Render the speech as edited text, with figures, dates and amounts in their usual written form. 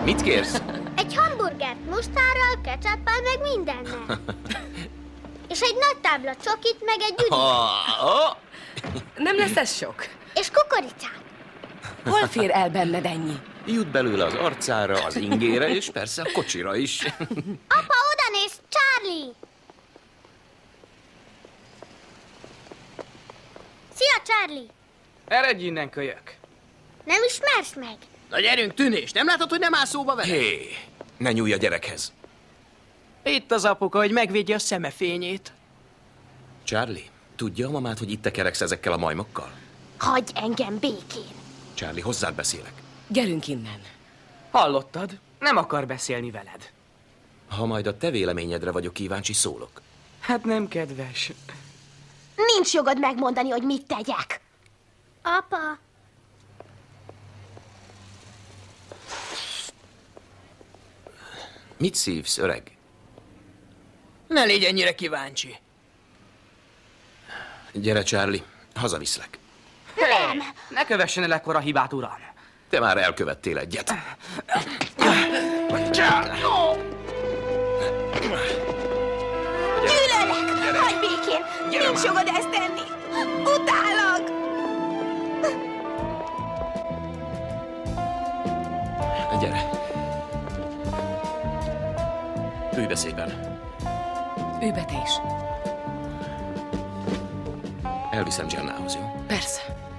Mit kérsz? Egy hamburgert mustárral, ketchuppal, meg mindennel. És egy nagy tábla csokit, meg egy üdítőt. Nem lesz ez sok. És kukoricát. Hol fér el benned ennyi? Jut belőle az arcára, az ingére, és persze a kocsira is. Apa, oda néz, Charlie! Szia, Charlie! Eredj innen, kölyök! Nem ismersz meg? Na gyerünk, Tűnés, nem látod, hogy nem áll szóba vele? Hé, ne nyúlj a gyerekhez. Itt az apuka, hogy megvédje a szeme fényét. Charlie, tudja a mamát, hogy itt tekereksz ezekkel a majmokkal? Hagyj engem békén! Charlie, hozzád beszélek. Gyerünk innen. Hallottad? Nem akar beszélni veled. Ha majd a te véleményedre vagyok kíváncsi, szólok. Hát nem kedves. Nincs jogod megmondani, hogy mit tegyek. Apa! Mit szívsz, öreg? Ne légy ennyire kíváncsi. Gyere, Charlie, hazaviszlek. Nem! Ne kövessen el ekkora hibát, uram. Te már elkövettél egyet. Gyűlölek! Hagyj békén! Nincs jogod ezt tenni! Utálok! Gyere. Ülj be szépen. Ülj be te is. Elviszem Jennához, jó? Persze.